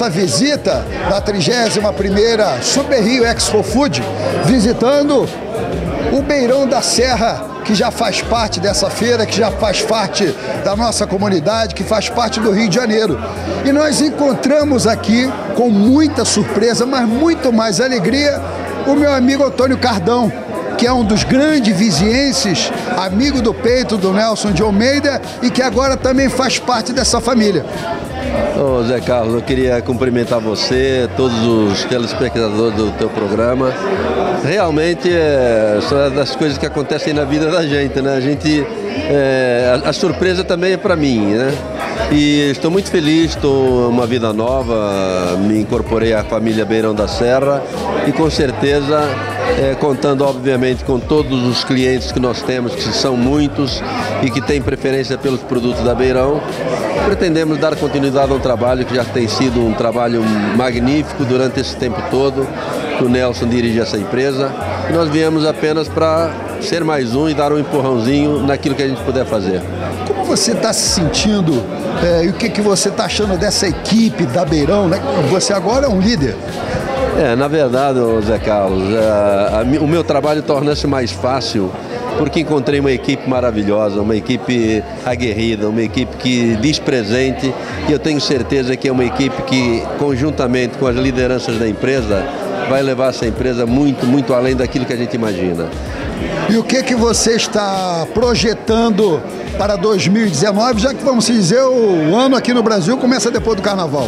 nossa visita da 31ª Super Rio Expo Food, visitando o Beirão da Serra, que já faz parte dessa feira, que já faz parte da nossa comunidade, que faz parte do Rio de Janeiro. E nós encontramos aqui, com muita surpresa, mas muito mais alegria, o meu amigo Antônio Cardão, que é um dos grandes vizienses, amigo do peito do Nelson de Almeida e que agora também faz parte dessa família. Ô Zé Carlos, eu queria cumprimentar você, todos os telespectadores do teu programa. Realmente são das coisas que acontecem na vida da gente, né? A surpresa também é para mim, né? E estou muito feliz, estou uma vida nova, me incorporei à família Beirão da Serra e com certeza contando obviamente com todos os clientes que nós temos, que são muitos e que têm preferência pelos produtos da Beirão. Pretendemos dar continuidade a um trabalho que já tem sido um trabalho magnífico durante esse tempo todo, que o Nelson dirige essa empresa, e nós viemos apenas para ser mais um e dar um empurrãozinho naquilo que a gente puder fazer. Como você está se sentindo e o que você está achando dessa equipe da Beirão, né? Você agora é um líder. Na verdade, Zé Carlos, o meu trabalho torna-se mais fácil porque encontrei uma equipe maravilhosa, uma equipe aguerrida, uma equipe que diz presente, e eu tenho certeza que é uma equipe que, conjuntamente com as lideranças da empresa, vai levar essa empresa muito, muito além daquilo que a gente imagina. E o que você está projetando para 2019, já que, vamos dizer, o ano aqui no Brasil começa depois do Carnaval?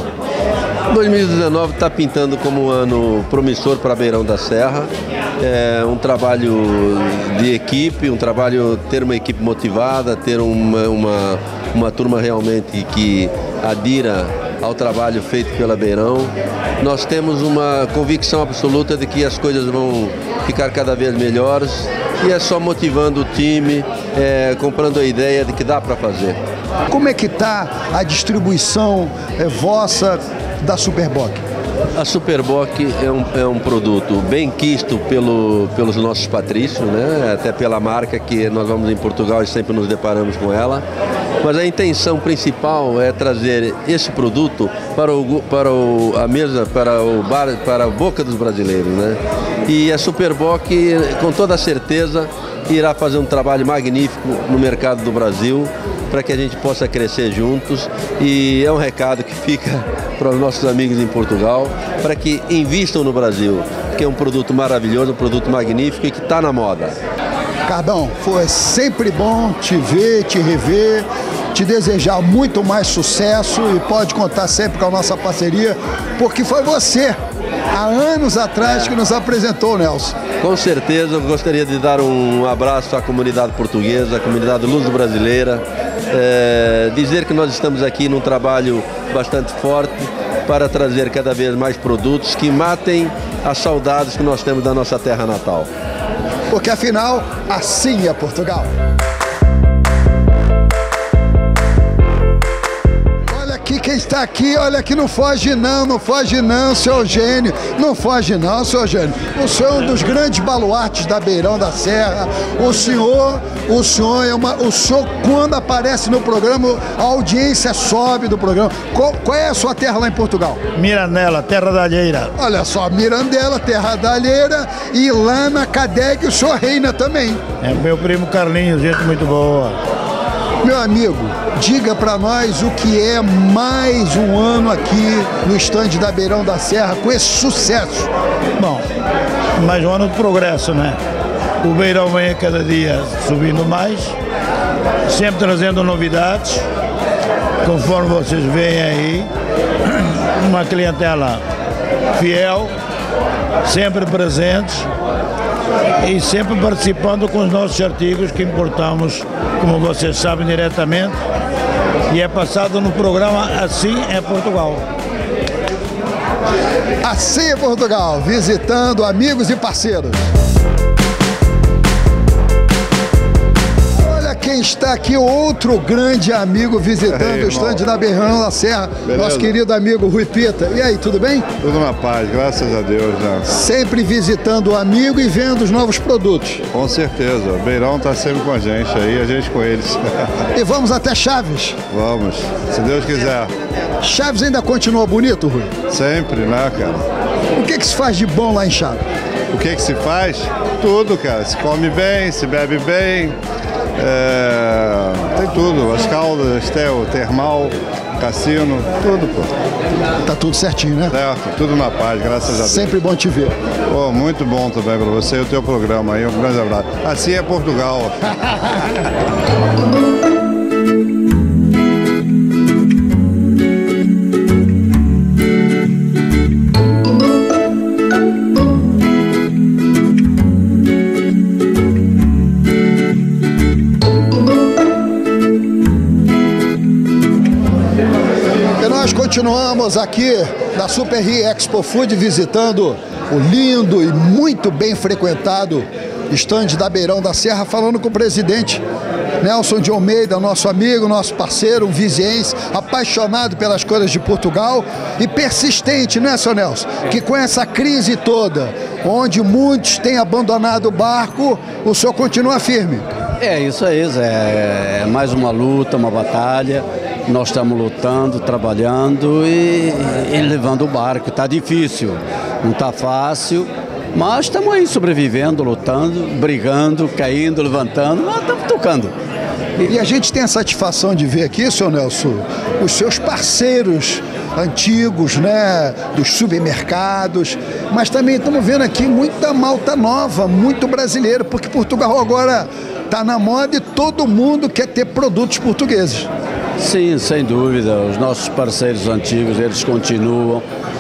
2019 está pintando como um ano promissor para Beirão da Serra. É um trabalho de equipe, ter uma equipe motivada, ter uma turma realmente que adira ao trabalho feito pela Beirão. Nós temos uma convicção absoluta de que as coisas vão ficar cada vez melhores e é só motivando o time, comprando a ideia de que dá para fazer. Como é que está a distribuição vossa da Superboc? A Superboc é um produto bem quisto pelos nossos patrícios, né? Até pela marca que nós vamos em Portugal e sempre nos deparamos com ela. Mas a intenção principal é trazer esse produto para a mesa, para a boca dos brasileiros, né? E a Superboc, com toda certeza, irá fazer um trabalho magnífico no mercado do Brasil, para que a gente possa crescer juntos, e é um recado que fica para os nossos amigos em Portugal, para que invistam no Brasil, que é um produto maravilhoso, um produto magnífico e que está na moda. Cardão, foi sempre bom te ver, te rever, te desejar muito mais sucesso, e pode contar sempre com a nossa parceria, porque foi você, há anos atrás, que nos apresentou, Nelson. Com certeza, eu gostaria de dar um abraço à comunidade portuguesa, à comunidade luso-brasileira, dizer que nós estamos aqui num trabalho bastante forte para trazer cada vez mais produtos que matem as saudades que nós temos da nossa terra natal. Porque afinal, assim é Portugal. Quem está aqui, olha aqui, não foge não, seu Eugênio, não foge não, seu Eugênio. O senhor é um dos grandes baluartes da Beirão da Serra. O senhor quando aparece no programa, a audiência sobe do programa. Qual é a sua terra lá em Portugal? Mirandela, terra da alheira. Olha só, Mirandela, terra da alheira, e lá na Cadeg o senhor reina também. É meu primo Carlinhos, gente muito boa. Meu amigo, diga para nós o que é mais um ano aqui no estande da Beirão da Serra com esse sucesso. Bom, mais um ano de progresso, né? O Beirão vem a cada dia subindo mais, sempre trazendo novidades, conforme vocês veem aí, uma clientela fiel, sempre presentes e sempre participando com os nossos artigos que importamos, como vocês sabem, diretamente, e é passado no programa Assim é Portugal. Assim é Portugal, visitando amigos e parceiros. Olha quem quem está aqui, outro grande amigo visitando o estande da Beirão da Serra, Beleza? Nosso querido amigo Rui Pita. E aí, tudo bem? Tudo na paz, graças a Deus, né? Sempre visitando o amigo e vendo os novos produtos. Com certeza, o Beirão tá sempre com a gente com eles. E vamos até Chaves. Vamos, se Deus quiser. Chaves ainda continua bonito, Rui? Sempre, né, cara? O que se faz de bom lá em Chaves? O que se faz? Tudo, cara. Se come bem, se bebe bem, tem tudo. As caldas, o termal, cassino, tudo, pô. Tá tudo certinho, né? Certo, tudo na paz, graças a Deus. Sempre bom te ver. Pô, muito bom também para você e o teu programa aí. Um grande abraço. Assim é Portugal. Continuamos aqui na Super Rio Expo Food visitando o lindo e muito bem frequentado estande da Beirão da Serra, falando com o presidente Nelson de Almeida, nosso amigo, nosso parceiro, um viziense, apaixonado pelas coisas de Portugal e persistente, né, seu Nelson? Que com essa crise toda, onde muitos têm abandonado o barco, o senhor continua firme. É isso aí, Zé. É mais uma luta, uma batalha. Nós estamos lutando, trabalhando e levando o barco. Está difícil, não está fácil, mas estamos aí sobrevivendo, lutando, brigando, caindo, levantando, mas estamos tocando. E a gente tem a satisfação de ver aqui, senhor Nelson, os seus parceiros antigos, né, dos supermercados, mas também estamos vendo aqui muita malta nova, muito brasileiro, porque Portugal agora está na moda e todo mundo quer ter produtos portugueses. Sim, sem dúvida, os nossos parceiros antigos, eles continuam,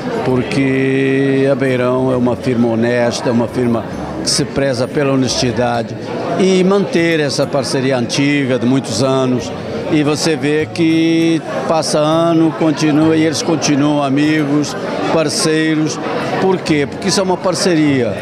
porque a Beirão é uma firma honesta, é uma firma que se preza pela honestidade e manter essa parceria antiga de muitos anos. E você vê que passa ano, continua e eles continuam amigos, parceiros. Por quê? Porque isso é uma parceria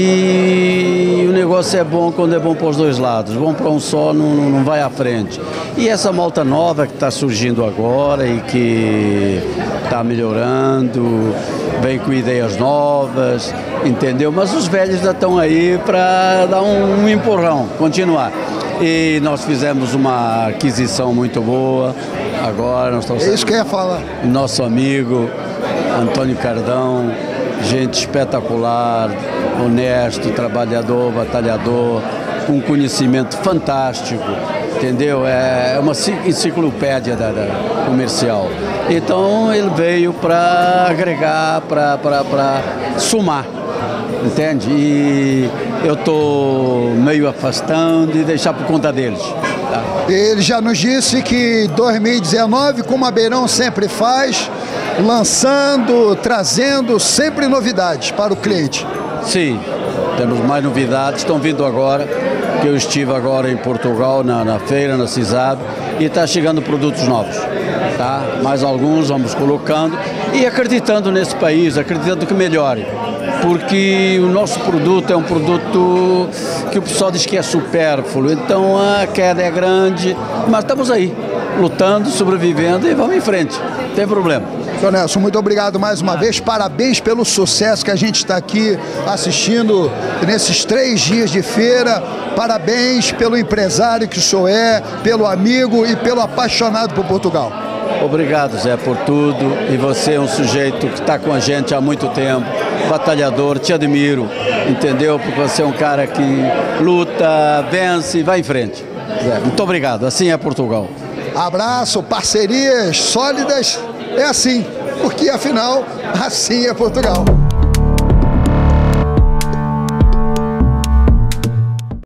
e o negócio é bom quando é bom para os dois lados. Bom para um só não vai à frente. E essa malta nova que está surgindo agora e que está melhorando, vem com ideias novas, entendeu? Mas os velhos já estão aí para dar um empurrão, continuar. E nós fizemos uma aquisição muito boa. Agora nós estamos... É isso que eu ia falar. Nosso amigo Antônio Cardão, gente espetacular, honesto, trabalhador, batalhador, com conhecimento fantástico, entendeu? É uma enciclopédia da comercial. Então ele veio para agregar, para somar, entende? E eu estou meio afastando e deixar por conta deles. Tá? Ele já nos disse que 2019, como a Beirão sempre faz, lançando, trazendo sempre novidades para o cliente. Sim, temos mais novidades, estão vindo agora, que eu estive agora em Portugal, na feira, na CISAB, e está chegando produtos novos, tá? Mais alguns vamos colocando e acreditando nesse país, acreditando que melhore, porque o nosso produto é um produto que o pessoal diz que é supérfluo, então a queda é grande, mas estamos aí, lutando, sobrevivendo e vamos em frente, não tem problema. Senhor Nelson, muito obrigado mais uma vez, parabéns pelo sucesso que a gente está aqui assistindo nesses 3 dias de feira, parabéns pelo empresário que o senhor é, pelo amigo e pelo apaixonado por Portugal. Obrigado, Zé, por tudo, e você é um sujeito que está com a gente há muito tempo, batalhador, te admiro, entendeu? Porque você é um cara que luta, vence e vai em frente. Zé, muito obrigado, assim é Portugal. Abraço, parcerias sólidas, é assim, porque afinal, assim é Portugal.